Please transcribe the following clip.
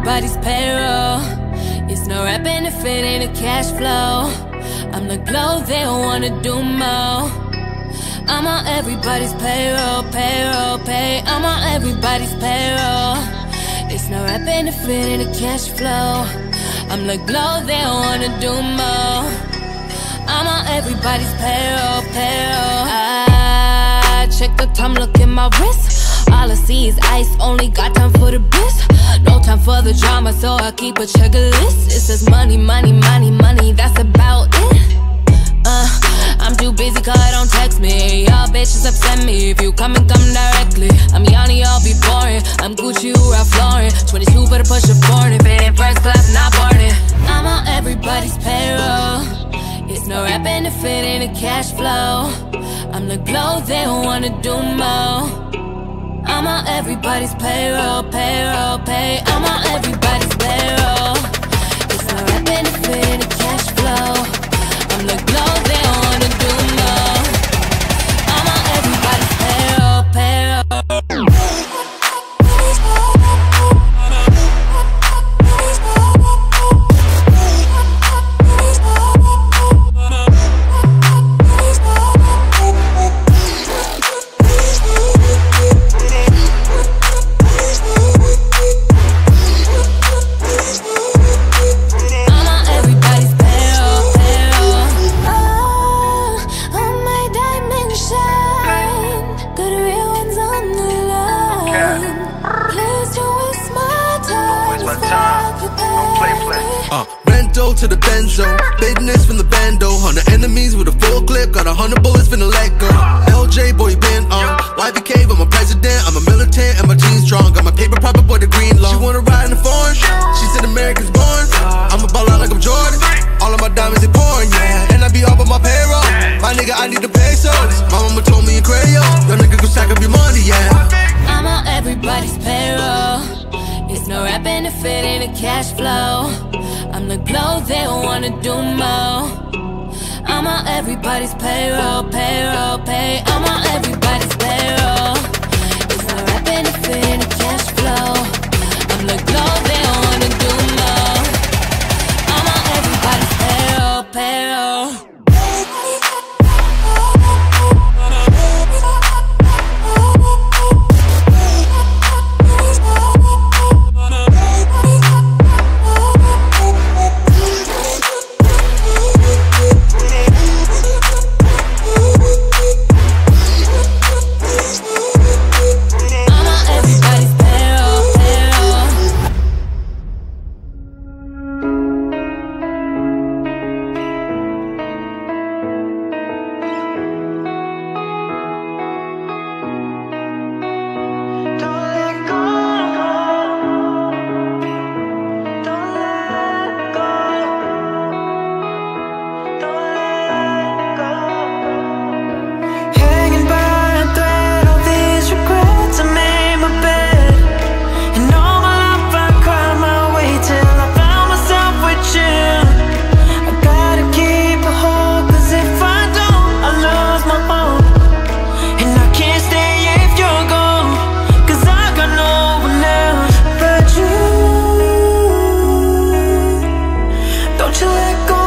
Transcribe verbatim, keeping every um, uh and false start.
everybody's payroll. It's no rap benefit, ain't a cash flow. I'm the glow, they don't wanna do more. I'm on everybody's payroll, payroll, pay. I'm on everybody's payroll. It's no rap benefit, ain't a cash flow. I'm the glow, they don't wanna do more. I'm on everybody's payroll, payroll. I check the time, look at my wrist. All I see is ice, only got time for the biz. No time for the drama, so I keep a checklist. It says money, money, money, money, that's about it. Uh, I'm too busy, cause don't text me. Y'all bitches upset me. If you come and come directly, I'm Yanni, I'll be boring. I'm Gucci, who Ralph Lauren. twenty-two, better push a foreign. If it ain't first class, not boarding. I'm on everybody's payroll. It's no rap benefit, ain't a cash flow. I'm the glow, they don't wanna do more. I'm on everybody's payroll, payroll, pay. I'm on everybody's payroll. It's no rap benefit, ain't a cash flow. I'm the glow, they don't wanna do more. I'm on everybody's payroll, payroll. To the benzo, business from the bando. Hundred enemies with a full clip, got a hundred bullets finna let go. L J, boy, you been on. Y B K, I'm a president, I'm a militant, and my team's strong. Got my paper proper, boy, the green law. She wanna ride in the foreign, she said America's born. I'm a ball out like I'm Jordan, all of my diamonds they pouring, yeah. And I be all on my payroll, my nigga, I need the pesos. My mama told me in Crayon, your nigga go stack up your money, yeah. I'm on everybody's payroll. It's no rap benefit, ain't a cash flow. I'm the glow, they don't wanna do more. I'm on everybody's payroll, payroll, pay. I'm on everybody's payroll. It's no rap benefit, ain't a cash flow. I'm the glow, they don't wanna do more. I'm on everybody's payroll, payroll. Don't you let go.